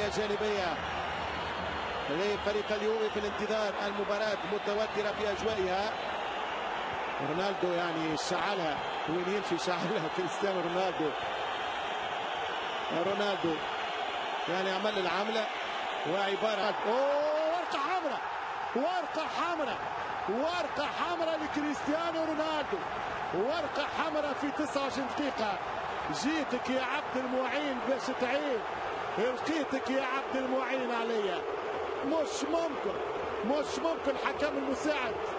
رمية جانبية لفريق اليوفي في الانتظار المباراة متوترة في أجوائها. رونالدو يعني شعلها، وين يمشي شعلها كريستيانو رونالدو. رونالدو يعني عمل العملة وعبارة ورقة حمراء، ورقة حمراء، ورقة حمراء لكريستيانو رونالدو، ورقة حمراء في 19 دقيقة. جيتك يا عبد المعين باش تعين، لقيتك يا عبد المعين عليا. مش ممكن حكم المساعد